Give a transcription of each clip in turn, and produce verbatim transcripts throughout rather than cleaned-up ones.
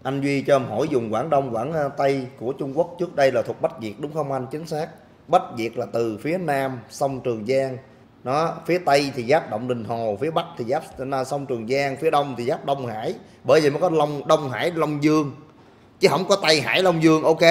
Anh Duy cho em hỏi vùng Quảng Đông, Quảng Tây của Trung Quốc trước đây là thuộc Bách Việt đúng không anh? Chính xác. Bách Việt là từ phía Nam sông Trường Giang, nó phía Tây thì giáp Động Đình Hồ, phía Bắc thì giáp sông Trường Giang, phía Đông thì giáp Đông Hải. Bởi vậy mới có Long Đông Hải Long Dương, chứ không có Tây Hải Long Dương. Ok,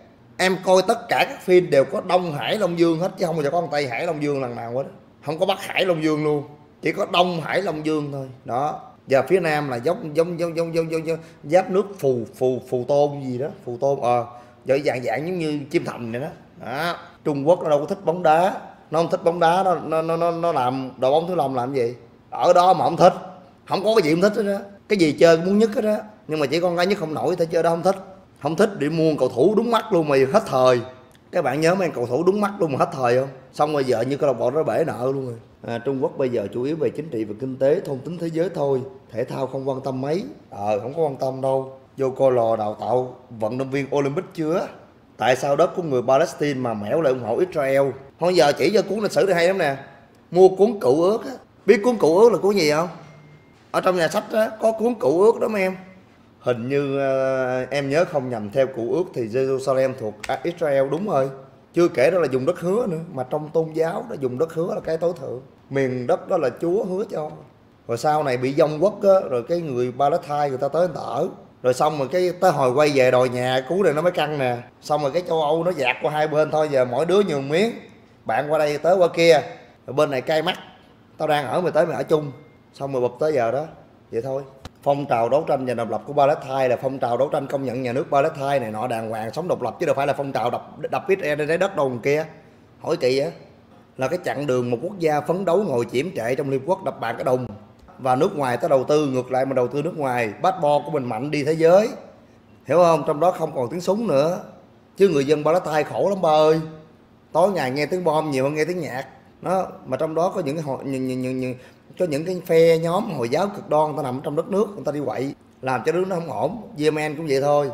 em coi tất cả các phim đều có Đông Hải Long Dương hết, chứ không bao giờ có con Tây Hải Long Dương lần nào hết. Không có Bắc Hải Long Dương luôn, chỉ có Đông Hải Long Dương thôi. Đó. Và phía Nam là giống giống giống giống giống giống giáp nước phù phù phù tôn gì đó, phù tôn ờ à, dạng dạng giống như chim thành này đó. Đó. Trung Quốc nó đâu có thích bóng đá, nó không thích bóng đá, nó nó nó nó làm đội bóng thứ năm làm gì ở đó mà không thích, không có cái gì không thích hết đó. Cái gì chơi muốn nhất hết đó, nhưng mà chỉ con cái nhất không nổi thì chơi đó không thích, không thích để mua cầu thủ đúng mắt luôn mà hết thời. Các bạn nhớ mấy cầu thủ đúng mắt luôn mà hết thời không? Xong rồi giờ như câu lạc bộ nó bể nợ luôn rồi. À, Trung Quốc bây giờ chủ yếu về chính trị và kinh tế, thôn tính thế giới thôi, thể thao không quan tâm mấy. Ờ không có quan tâm đâu. Vô coi lò đào tạo vận động viên Olympic chưa? Tại sao đất của người Palestine mà mẻo lại ủng hộ Israel? Thôi giờ chỉ cho cuốn lịch sử này hay lắm nè. Mua cuốn Cựu Ước á. Biết cuốn Cựu Ước là cuốn gì không? Ở trong nhà sách đó, có cuốn Cựu Ước đó mấy em. Hình như uh, em nhớ không nhầm, theo Cựu Ước thì Jerusalem thuộc Israel đúng rồi. Chưa kể đó là dùng đất hứa nữa, mà trong tôn giáo đó dùng đất hứa là cái tối thượng. Miền đất đó là Chúa hứa cho. Rồi sau này bị vong quốc á, rồi cái người Palestine người ta tới người ta ở. Rồi xong rồi cái tới hồi quay về đòi nhà cứu này nó mới căng nè. Xong rồi cái châu Âu nó dạt qua hai bên thôi, giờ mỗi đứa nhiều miếng. Bạn qua đây tới qua kia, rồi bên này cay mắt. Tao đang ở mày tới mày ở chung. Xong rồi bụp tới giờ đó, vậy thôi. Phong trào đấu tranh và độc lập của Palestine là phong trào đấu tranh công nhận nhà nước Palestine này nọ đàng hoàng sống độc lập, chứ đâu phải là phong trào đập đập Israel trên trái đất đâu kia. Hỏi kỳ á. Là cái chặng đường một quốc gia phấn đấu ngồi chiếm trệ trong Liên Hợp Quốc đập bàn cái đùng, và nước ngoài tới đầu tư, ngược lại mà đầu tư nước ngoài, passport của mình mạnh đi thế giới, hiểu không? Trong đó không còn tiếng súng nữa, chứ người dân Palestine khổ lắm ba ơi. Tối ngày nghe tiếng bom nhiều hơn nghe tiếng nhạc đó. Mà trong đó có những cái hội, những, những, những, những, có những cái phe nhóm Hồi giáo cực đoan, người ta nằm trong đất nước, người ta đi quậy làm cho nước nó không ổn. Yemen cũng vậy thôi.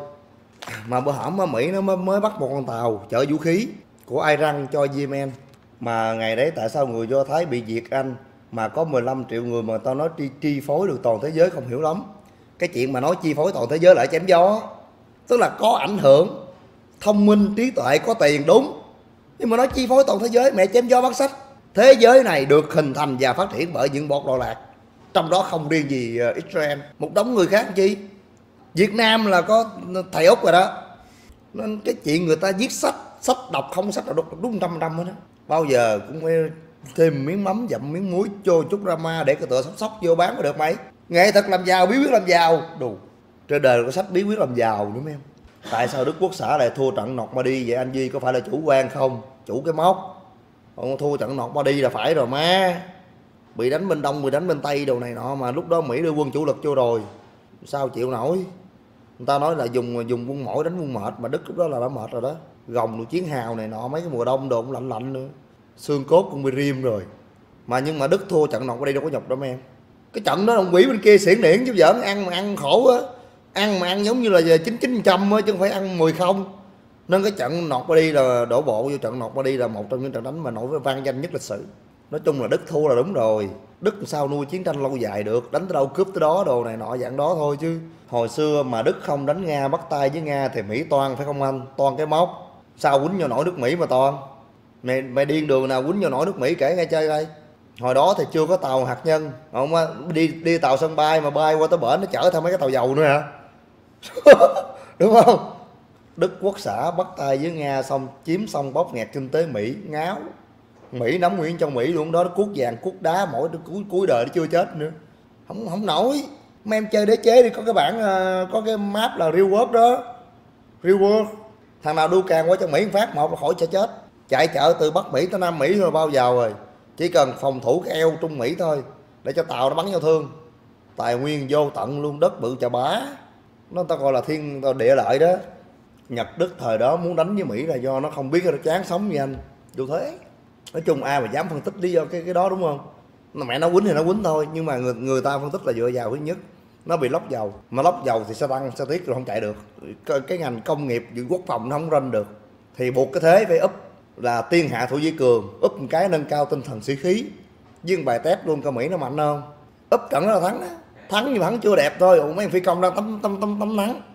Mà bữa hổm Mỹ nó mới, mới bắt một con tàu chở vũ khí của Iran cho Yemen. Mà ngày đấy tại sao người Do Thái bị diệt Anh mà có mười lăm triệu người mà tao nói chi, chi phối được toàn thế giới, không hiểu lắm. Cái chuyện mà nói chi phối toàn thế giới lại chém gió, tức là có ảnh hưởng, thông minh, trí tuệ, có tiền đúng, nhưng mà nói chi phối toàn thế giới mẹ chém gió bắt sách. Thế giới này được hình thành và phát triển bởi những bọn đọa lạc, trong đó không riêng gì Israel, một đống người khác chi. Việt Nam là có thầy Úc rồi đó. Nên cái chuyện người ta viết sách, sách đọc không sách là đúng đúng trăm trăm hết đó. Bao giờ cũng phải thêm miếng mắm dặm miếng muối cho chút drama để cái tựa sóc sóc vô bán có được mày. Nghệ thuật làm giàu, bí quyết làm giàu đủ. Trên đời có sách bí quyết làm giàu đúng em. Tại sao Đức Quốc xã lại thua trận Normandy vậy anh Duy? Có phải là chủ quan không? Chủ cái móc. Còn thua trận Normandy là phải rồi má. Bị đánh bên Đông, bị đánh bên Tây đồ này nọ, mà lúc đó Mỹ đưa quân chủ lực vô rồi, sao chịu nổi. Người ta nói là dùng dùng quân mỏi đánh quân mệt, mà Đức lúc đó là đã mệt rồi đó. Gồng được chiến hào này nọ, mấy cái mùa đông đồ cũng lạnh lạnh nữa, xương cốt cũng bị rim rồi. Mà nhưng mà Đức thua trận Normandy đâu có nhục đâu em. Cái trận đó ông quỷ bên kia xiển điển chứ giỡn, ăn mà ăn khổ á. Ăn mà ăn giống như là chín chín trăm á, chứ không phải ăn mười không. Nên cái trận Normandy là đổ bộ vô trận Normandy là một trong những trận đánh mà nổi vang danh nhất lịch sử. Nói chung là Đức thua là đúng rồi. Đức sao nuôi chiến tranh lâu dài được, đánh tới đâu cướp tới đó đồ này nọ dạng đó thôi chứ. Hồi xưa mà Đức không đánh Nga, bắt tay với Nga thì Mỹ toan phải không anh? Toan cái móc. Sao quýnh vô nổi nước Mỹ mà toan? Mày, mày điên đường nào quýnh vô nổi nước Mỹ kể nghe chơi đây. Hồi đó thì chưa có tàu hạt nhân, không đi đi tàu sân bay mà bay qua tới bển nó chở theo mấy cái tàu dầu nữa hả? Đúng không? Đức Quốc xã bắt tay với Nga xong chiếm xong bóp nghẹt kinh tế Mỹ, ngáo. Mỹ nắm nguyên trong Mỹ luôn đó, nó cuốc vàng cuốc đá mỗi cuối cuối đời nó chưa chết nữa. Không không nổi. Mấy em chơi đế chế đi, có cái bản có cái map là Real World đó. Real World. Thằng nào đu càng qua trong Mỹ phát một là khỏi sẽ chết. Chạy chợ từ Bắc Mỹ tới Nam Mỹ rồi bao giờ rồi. Chỉ cần phòng thủ cái eo Trung Mỹ thôi để cho tàu nó bắn nhau thương. Tài nguyên vô tận luôn, đất bự chà bá. Nó ta gọi là thiên địa lợi đó. Nhật Đức thời đó muốn đánh với Mỹ là do nó không biết nó chán sống như anh. Dù thế. Nói chung ai mà dám phân tích lý do cái cái đó đúng không? Mẹ nó quýnh thì nó quýnh thôi, nhưng mà người, người ta phân tích là dựa vào thứ nhất, nó bị lốc dầu, mà lốc dầu thì sẽ tăng sẽ tiết rồi không chạy được. Cái, cái ngành công nghiệp dự quốc phòng nó không ranh được, thì buộc cái thế phải úp là tiên hạ thủ vi cường, úp một cái nâng cao tinh thần sĩ khí. Với bài test luôn coi Mỹ nó mạnh không? Úp trận đó là thắng đó. Thắng nhưng mà thắng chưa đẹp thôi. Ủa mấy phi công đang tắm tắm tắm tắm nắng.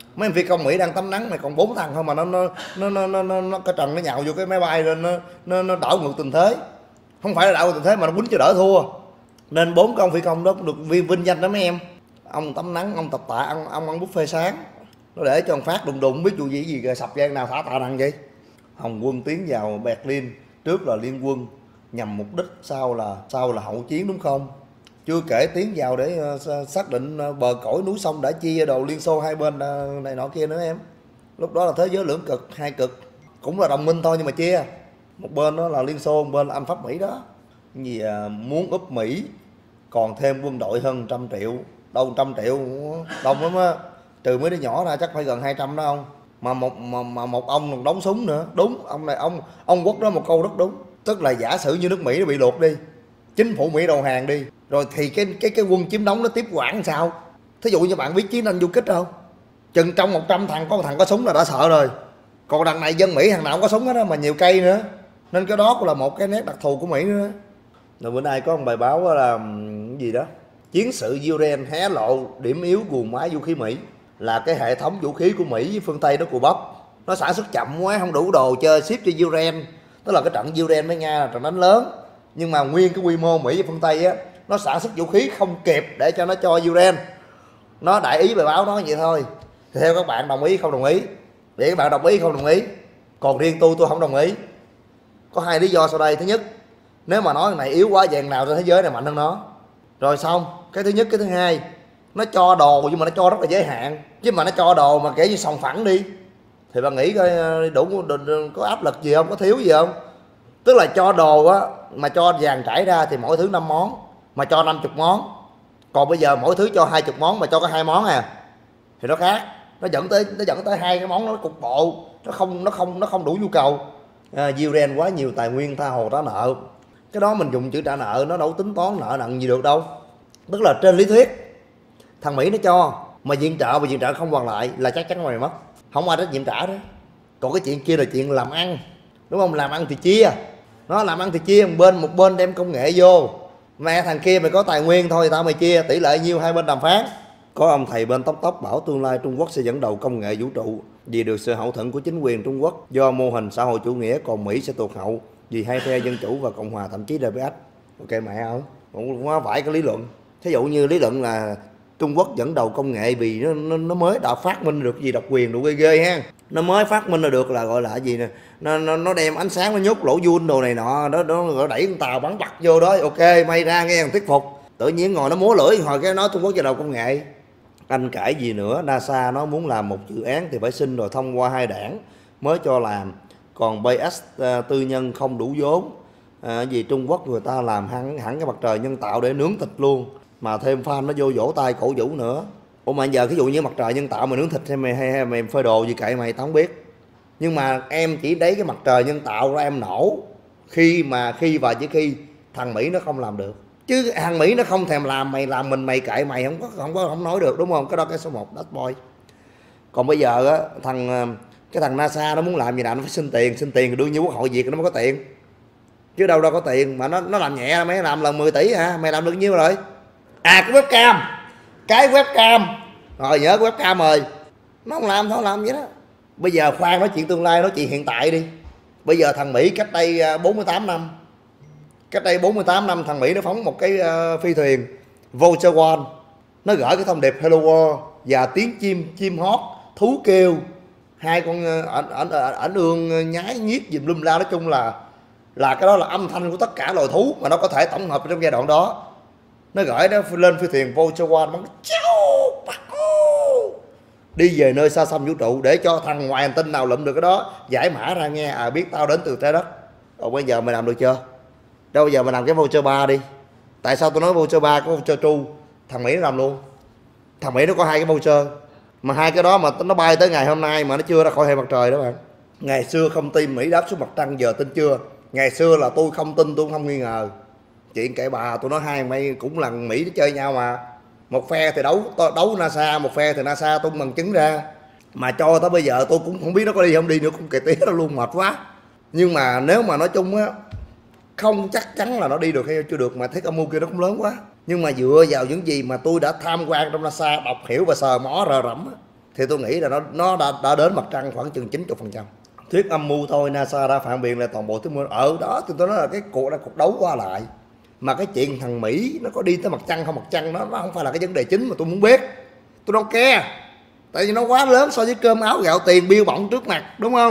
Mấy phi công Mỹ đang tắm nắng này còn bốn thằng không mà nó nó nó nó nó, nó, nó cái trần nó nhào vô cái máy bay lên nó nó, nó đảo ngược tình thế. Không phải là đảo ngược tình thế mà nó quýnh cho đỡ thua. Nên bốn cái ông phi công đó cũng được vinh, vinh danh đó mấy em. Ông tắm nắng, ông tập tạ, ông ông ăn buffet sáng. Nó để cho ông Phát đùng đùng biết vụ gì gì rồi sập gian nào thả tạ nặng vậy. Hồng quân tiến vào Berlin, trước là liên quân nhằm mục đích, sau là sau là hậu chiến đúng không? Chưa kể tiến vào để uh, xác định uh, bờ cõi núi sông đã chia đồ Liên Xô hai bên uh, này nọ kia nữa em. Lúc đó là thế giới lưỡng cực, hai cực, cũng là đồng minh thôi nhưng mà chia. Một bên đó là Liên Xô, một bên là Anh Pháp Mỹ đó. Gì uh, muốn úp Mỹ còn thêm quân đội hơn trăm triệu, đâu trăm triệu đông lắm á, trừ mấy đứa nhỏ ra chắc phải gần hai trăm đó không? Mà một mà, mà một ông còn đóng súng nữa. Đúng, ông này ông ông Quốc đó một câu rất đúng. Tức là giả sử như nước Mỹ nó bị luộc đi, chính phủ Mỹ đầu hàng đi, rồi thì cái cái cái quân chiếm đóng nó tiếp quản sao? Thí dụ như bạn biết chiến tranh du kích không? Chừng trong một trăm thằng có một thằng có súng là đã sợ rồi. Còn đằng này dân Mỹ thằng nào cũng có súng hết đó, mà nhiều cây nữa. Nên cái đó cũng là một cái nét đặc thù của Mỹ nữa. Rồi bữa nay có một bài báo là cái gì đó, chiến sự Ukraine hé lộ điểm yếu guồng máy vũ khí Mỹ, là cái hệ thống vũ khí của Mỹ với phương Tây nó cùi bắp, nó sản xuất chậm quá, không đủ đồ chơi ship cho Ukraine. Tức là cái trận Ukraine với Nga là trận đánh lớn, nhưng mà nguyên cái quy mô Mỹ với phương Tây á, nó sản xuất vũ khí không kịp để cho nó cho Ukraine. Nó đại ý bài báo nói vậy thôi. Thì theo các bạn đồng ý không đồng ý? Để các bạn đồng ý không đồng ý. Còn riêng tôi tôi không đồng ý. Có hai lý do sau đây. Thứ nhất, nếu mà nói này yếu quá, vàng nào trên thế giới này mạnh hơn nó. Rồi xong, cái thứ nhất. Cái thứ hai, nó cho đồ nhưng mà nó cho rất là giới hạn. Chứ mà nó cho đồ mà kể như sòng phẳng đi thì bạn nghĩ coi đủ, đủ, đủ có áp lực gì không, có thiếu gì không? Tức là cho đồ á, mà cho vàng trải ra thì mỗi thứ năm món, mà cho năm mươi món. Còn bây giờ mỗi thứ cho hai mươi món mà cho có hai món à, thì nó khác. Nó dẫn tới nó dẫn tới hai cái món nó cục bộ, nó không nó không nó không đủ nhu cầu. À, Ukraine quá nhiều tài nguyên tha hồ trả nợ. Cái đó mình dùng chữ trả nợ, nó đâu tính toán nợ nặng gì được đâu. Tức là trên lý thuyết thằng Mỹ nó cho, mà viện trợ và viện trợ không hoàn lại là chắc chắn mày mất, không ai trách nhiệm trả đó. Còn cái chuyện kia là chuyện làm ăn, đúng không? Làm ăn thì chia, nó làm ăn thì chia, một bên một bên đem công nghệ vô, mẹ thằng kia mày có tài nguyên thôi tao mày chia, tỷ lệ nhiêu hai bên đàm phán. Có ông thầy bên tóc tóc bảo tương lai Trung Quốc sẽ dẫn đầu công nghệ vũ trụ vì được sự hậu thuẫn của chính quyền Trung Quốc do mô hình xã hội chủ nghĩa, còn Mỹ sẽ tụt hậu vì hai phe dân chủ và cộng hòa, thậm chí đê pê ích. Ok mẹ không? Cũng không phải cái lý luận. Thí dụ như lý luận là Trung Quốc dẫn đầu công nghệ vì nó, nó, nó mới đã phát minh được gì độc quyền đủ ghê ghê ha. Nó mới phát minh được là gọi là gì nè, nó, nó, nó đem ánh sáng nó nhốt lỗ vun đồ này nọ, đó, nó đẩy con tàu bắn bật vô đó, ok may ra nghe thuyết phục. Tự nhiên ngồi nó múa lưỡi hồi cái nói Trung Quốc dẫn đầu công nghệ. Anh cãi gì nữa, NASA nó muốn làm một dự án thì phải xin rồi thông qua hai đảng mới cho làm. Còn SpaceX uh, tư nhân không đủ vốn. À, vì Trung Quốc người ta làm hẳn hẳn cái mặt trời nhân tạo để nướng thịt luôn, mà thêm fan nó vô vỗ tay cổ vũ nữa. Ủa mà giờ ví dụ như mặt trời nhân tạo mà nướng thịt hay mày hay, hay mày phơi đồ gì kệ mày, tao không biết. Nhưng mà em chỉ lấy cái mặt trời nhân tạo ra em nổ khi mà khi và chỉ khi thằng Mỹ nó không làm được. Chứ thằng Mỹ nó không thèm làm, mày làm mình mày kệ mày, không có không có không nói được, đúng không? Cái đó cái số một, that's boy. Còn bây giờ á, thằng cái thằng NASA nó muốn làm gì nào nó phải xin tiền, xin tiền thì đương nhiên Quốc hội Việt nó mới có tiền. Chứ đâu đâu có tiền, mà nó nó làm nhẹ, mấy làm lần mười tỷ hả? Mày làm được nhiêu rồi? À cái webcam, cái webcam, rồi nhớ cái webcam rồi, nó không làm, nó không làm vậy đó. Bây giờ khoan nói chuyện tương lai, nói chuyện hiện tại đi. Bây giờ thằng Mỹ cách đây bốn mươi tám năm, cách đây bốn mươi tám năm thằng Mỹ nó phóng một cái uh, phi thuyền Vulture One, nó gửi cái thông điệp Hello World và tiếng chim chim hót, thú kêu, hai con ảnh ảnh ảnh ương nhái nhiếc dùm lum la, nói chung là là cái đó là âm thanh của tất cả loài thú mà nó có thể tổng hợp trong giai đoạn đó. Nó gửi nó lên phi thuyền Vulture One bắn đi về nơi xa xăm vũ trụ để cho thằng ngoài hành tinh nào lụm được cái đó giải mã ra nghe, à biết tao đến từ trái đất. Rồi bây giờ mày làm được chưa? Đâu bây giờ mày làm cái Vulture ba đi. Tại sao tôi nói Vulture ba có Vulture hai? Thằng Mỹ nó làm luôn. Thằng Mỹ nó có hai cái Vulture, mà hai cái đó mà nó bay tới ngày hôm nay mà nó chưa ra khỏi hệ mặt trời đó bạn. Ngày xưa không tin Mỹ đáp xuống mặt trăng, giờ tin chưa? Ngày xưa là tôi không tin, tôi không nghi ngờ. Chuyện kệ bà, tôi nói hai mày cũng là Mỹ để chơi nhau mà. Một phe thì đấu đấu NASA, một phe thì NASA tung bằng chứng ra. Mà cho tới bây giờ tôi cũng không biết nó có đi không đi nữa, cũng kệ tía nó luôn, mệt quá. Nhưng mà nếu mà nói chung á, không chắc chắn là nó đi được hay chưa được, mà thấy âm mưu kia nó cũng lớn quá. Nhưng mà dựa vào những gì mà tôi đã tham quan trong NASA, đọc hiểu và sờ mó rờ rẫm á, thì tôi nghĩ là nó nó đã, đã đến mặt trăng khoảng chừng chín mươi phần trăm. Thuyết âm mưu thôi, NASA đã phản biện lại toàn bộ thuyết mưu. Ở đó thì tôi nói là cái cuộc là cuộc đấu qua lại. Mà cái chuyện thằng Mỹ nó có đi tới mặt trăng không mặt trăng nó nó không phải là cái vấn đề chính mà tôi muốn biết. Tôi don't care. Tại vì nó quá lớn so với cơm áo gạo tiền biêu bỏng trước mặt, đúng không?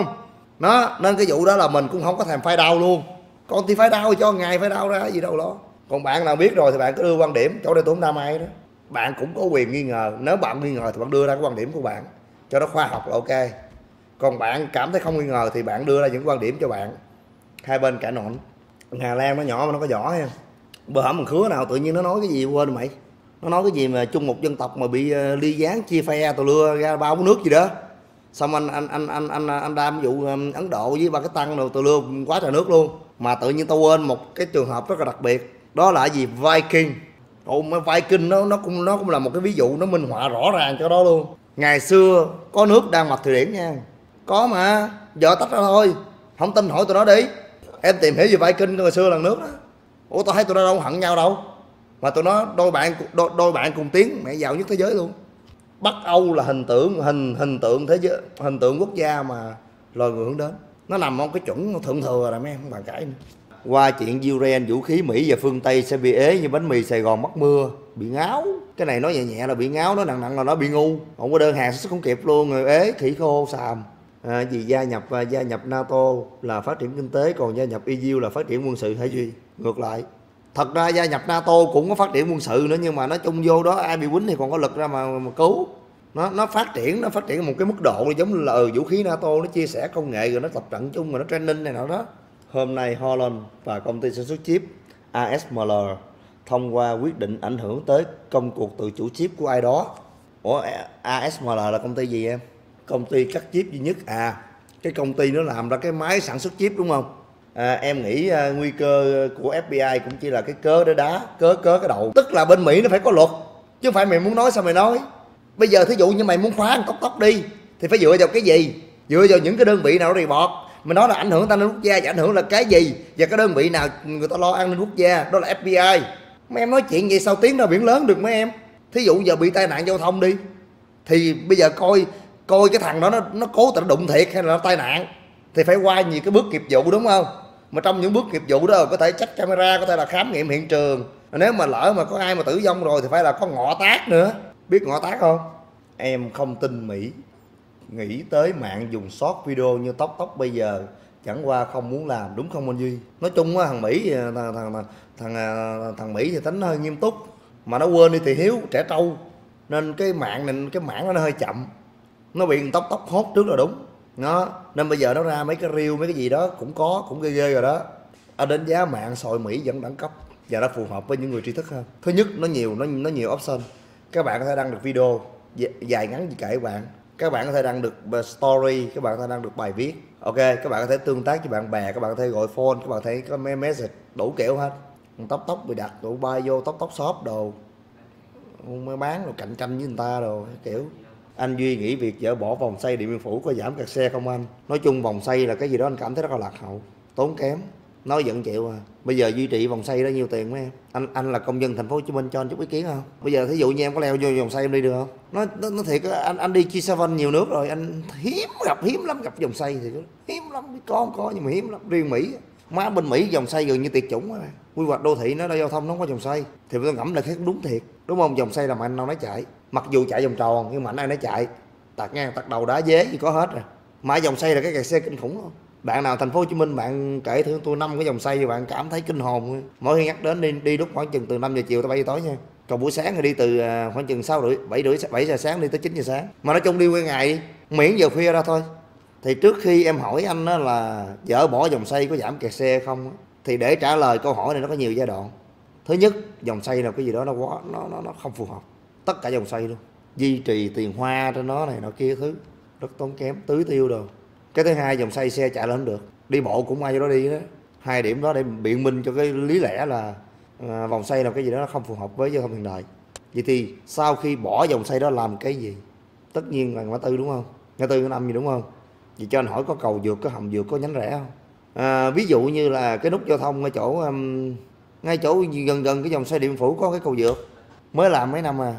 Nó nên cái vụ đó là mình cũng không có thèm phai đau luôn. Còn thì phai đau thì cho ngày phai đau ra gì đâu đó. Còn bạn nào biết rồi thì bạn cứ đưa quan điểm, chỗ đây tôi không đam ai đó. Bạn cũng có quyền nghi ngờ, nếu bạn nghi ngờ thì bạn đưa ra cái quan điểm của bạn cho nó khoa học là ok. Còn bạn cảm thấy không nghi ngờ thì bạn đưa ra những quan điểm cho bạn. Hai bên cãi nộn. Hà Lan nó nhỏ mà nó có vỏ nha. Bữa hổm thằng Khứa nào tự nhiên nó nói cái gì quên rồi mày. Nó nói cái gì mà chung một dân tộc mà bị uh, ly gián chia phe tụi lưa ra ba bốn nước gì đó. Xong anh anh anh anh anh anh đam vụ um, Ấn Độ với ba cái tăng rồi tụi lưa quá trời nước luôn. Mà tự nhiên tao quên một cái trường hợp rất là đặc biệt. Đó là gì? Viking. Ồ, mà Viking nó nó cũng nó cũng là một cái ví dụ nó minh họa rõ ràng cho đó luôn. Ngày xưa có nước Đan Mạch Thụy Điển nha. Có mà, giờ tách ra thôi. Không tin hỏi tụi nó đi. Em tìm hiểu về Viking ngày xưa là nước đó. Ủa tao thấy tụi nó đâu hận nhau đâu. Mà tụi nó đôi bạn đôi, đôi bạn cùng tiếng mẹ giàu nhất thế giới luôn. Bắc Âu là hình tượng hình hình tượng thế giới, hình tượng quốc gia mà loài người hướng đến. Nó nằm trong cái chuẩn thượng thừa rồi mấy em không bàn cãi nữa. Qua chuyện Ukraine, vũ khí Mỹ và phương Tây sẽ bị ế như bánh mì Sài Gòn mắc mưa, bị ngáo. Cái này nói nhẹ nhẹ là bị ngáo, nói nặng nặng là nó bị ngu. Không có đơn hàng xuất không kịp luôn, người ế khỉ khô xàm. À, vì gia nhập gia nhập NATO là phát triển kinh tế, còn gia nhập e u là phát triển quân sự hay gì? Ngược lại. Thật ra gia nhập NATO cũng có phát triển quân sự nữa, nhưng mà nói chung vô đó ai bị quýnh thì còn có lực ra mà, mà cứu. Nó nó phát triển nó phát triển một cái mức độ giống như là ừ, vũ khí NATO nó chia sẻ công nghệ rồi nó tập trận chung rồi nó training này nọ đó. Hôm nay Holland và công ty sản xuất chip a ét em lờ thông qua quyết định ảnh hưởng tới công cuộc tự chủ chip của ai đó. Ủa a ét em lờ là công ty gì em? Công ty cắt chip duy nhất à? Cái công ty nó làm ra cái máy sản xuất chip đúng không? À, em nghĩ uh, nguy cơ của ép bê i cũng chỉ là cái cớ để đá cớ cớ cái đầu. Tức là bên Mỹ nó phải có luật, chứ không phải mày muốn nói sao mày nói. Bây giờ thí dụ như mày muốn khóa tóc tóc đi thì phải dựa vào cái gì? Dựa vào những cái đơn vị nào đó report. Mình nói là ảnh hưởng an ninh quốc gia và ảnh hưởng là cái gì? Và cái đơn vị nào người ta lo an ninh quốc gia, đó là ép bê i. Mấy em nói chuyện vậy sao tiến ra biển lớn được mấy em? Thí dụ giờ bị tai nạn giao thông đi thì bây giờ coi coi cái thằng đó nó nó cố tình đụng thiệt hay là nó tai nạn thì phải qua nhiều cái bước nghiệp vụ đúng không? Mà trong những bước nghiệp vụ đó có thể check camera, có thể là khám nghiệm hiện trường. Nếu mà lỡ mà có ai mà tử vong rồi thì phải là có ngọ tác nữa. Biết ngọ tác không? Em không tin Mỹ. Nghĩ tới mạng dùng short video như tóc tóc bây giờ chẳng qua không muốn làm, đúng không anh Duy? Nói chung á, thằng Mỹ thằng thằng thằng thằng Mỹ thì tính hơi nghiêm túc, mà nó quên đi thì hiếu trẻ trâu, nên cái mạng này cái mảng nó hơi chậm, nó bị tóc tóc hốt trước là đúng. Nó nên bây giờ nó ra mấy cái reel mấy cái gì đó cũng có cũng ghê ghê rồi đó. Ở đánh giá mạng sòi Mỹ vẫn đẳng cấp và nó phù hợp với những người tri thức hơn. Thứ nhất nó nhiều nó nó nhiều option. Các bạn có thể đăng được video dài ngắn gì kệ các bạn. Các bạn có thể đăng được story, các bạn có thể đăng được bài viết. Ok, các bạn có thể tương tác với bạn bè, các bạn có thể gọi phone, các bạn có thể có message, đủ kiểu hết. Tóc tóc bị đặt đủ bay vô tóc tóc shop đồ mới bán rồi cạnh tranh với người ta rồi kiểu. Anh Duy nghĩ việc dỡ bỏ vòng xoay Điện Biên Phủ có giảm kẹt xe không anh? Nói chung vòng xoay là cái gì đó anh cảm thấy rất là lạc hậu, tốn kém, nói vẫn chịu à. Bây giờ duy trì vòng xoay đó nhiêu tiền mấy em? Anh anh là công dân thành phố Hồ Chí Minh cho anh chút ý kiến không? Bây giờ thí dụ như em có leo vô vòng xoay em đi được không? Nó nó, nó thiệt anh anh đi G bảy nhiều nước rồi, anh hiếm gặp hiếm lắm gặp vòng xoay thì hiếm lắm, có không có nhưng mà hiếm lắm. Riêng Mỹ, má bên Mỹ vòng xoay gần như tuyệt chủng á. Quy hoạch đô thị nó giao thông nó không có vòng xoay thì tôi ngẫm là thấy cũng đúng thiệt, đúng không? Vòng xoay là mà anh đâu nói chạy, mặc dù chạy vòng tròn nhưng mà anh ai nói chạy tạt ngang tạt đầu đá dế gì có hết rồi. Mà vòng xoay là cái kẹt xe kinh khủng không? Bạn nào thành phố Hồ Chí Minh bạn kể thử tôi năm cái vòng xoay thì bạn cảm thấy kinh hồn. Mỗi khi nhắc đến đi đi lúc khoảng chừng từ năm giờ chiều tới bảy giờ tối nha. Còn buổi sáng thì đi từ khoảng chừng sáu rưỡi bảy rưỡi bảy giờ sáng đi tới chín giờ sáng. Mà nói chung đi nguyên ngày miễn giờ khuya ra thôi. Thì trước khi em hỏi anh đó là dỡ bỏ vòng xoay có giảm kẹt xe không, thì để trả lời câu hỏi này nó có nhiều giai đoạn. Thứ nhất, vòng xoay là cái gì đó nó quá nó nó nó không phù hợp. Tất cả vòng xoay luôn, duy trì tiền hoa trên nó này nọ kia thứ rất tốn kém, tưới tiêu rồi. Cái thứ hai, vòng xoay xe chạy lên không được, đi bộ cũng ai vô đó đi đó. Hai điểm đó để biện minh cho cái lý lẽ là à, vòng xoay là cái gì đó nó không phù hợp với giao thông hiện đại. Vậy thì sau khi bỏ vòng xoay đó làm cái gì? Tất nhiên là ngã tư đúng không? Ngã tư ngã năm gì đúng không? Vậy cho anh hỏi có cầu vượt, có hầm vượt, có nhánh rẽ không? À, ví dụ như là cái nút giao thông ở chỗ um, ngay chỗ gần gần cái vòng xoay Điện Biên Phủ có cái cầu vượt mới làm mấy năm à.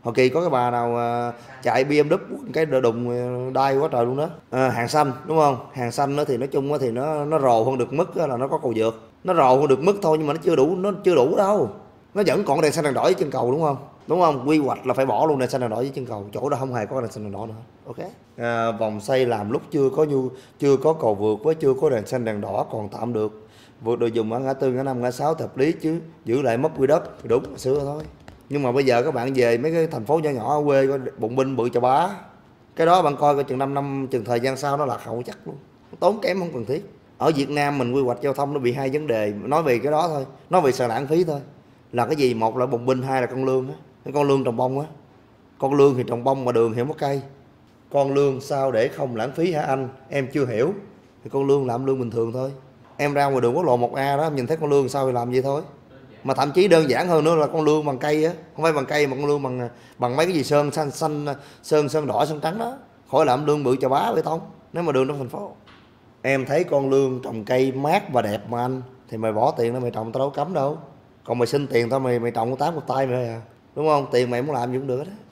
Hồi kỳ có cái bà nào à, chạy bê em vê cái đùng đai quá trời luôn đó. À, hàng xanh đúng không? Hàng xanh đó thì nói chung thì nó nó rồ hơn được mức là nó có cầu vượt, nó rồ hơn được mức thôi, nhưng mà nó chưa đủ, nó chưa đủ đâu. Nó vẫn còn đèn xanh đèn đỏ với chân cầu đúng không? Đúng không? Quy hoạch là phải bỏ luôn đèn xanh đèn đỏ với chân cầu, chỗ đó không hề có đèn xanh đèn đỏ nữa. Ok. À, vòng xoay làm lúc chưa có nhu chưa có cầu vượt với chưa có đèn xanh đèn đỏ còn tạm được. Vượt đồ dùng ở ngã tư, ngã năm, ngã sáu hợp lý, chứ giữ lại mất quy đất đúng xưa thôi. Nhưng mà bây giờ các bạn về mấy cái thành phố nhỏ nhỏ ở quê có bụng binh bự chà bá, cái đó bạn coi coi chừng năm năm chừng thời gian sau nó lạc hậu chắc luôn, tốn kém không cần thiết. Ở Việt Nam mình quy hoạch giao thông nó bị hai vấn đề, nói về cái đó thôi, nói về sợ lãng phí thôi. Là cái gì? Một là bùng binh, hai là con lương á, cái con lương trồng bông á. Con lương thì trồng bông mà đường thì không có cây. Con lương sao để không lãng phí hả anh? Em chưa hiểu. Thì con lương làm lương bình thường thôi. Em ra ngoài đường quốc lộ một A đó, em nhìn thấy con lương sao thì làm vậy thôi. Mà thậm chí đơn giản hơn nữa là con lương bằng cây á, không phải bằng cây mà con lương bằng bằng mấy cái gì sơn xanh xanh sơn sơn đỏ sơn trắng đó, khỏi làm lương bự chà bá bê tông. Nếu mà đường trong thành phố, em thấy con lương trồng cây mát và đẹp mà anh, thì mày bỏ tiền đó mày trồng, tao đâu cấm đâu. Còn mày xin tiền tao, mày mày trồng tám một tay mày à, đúng không? Tiền mày muốn làm gì cũng được đó.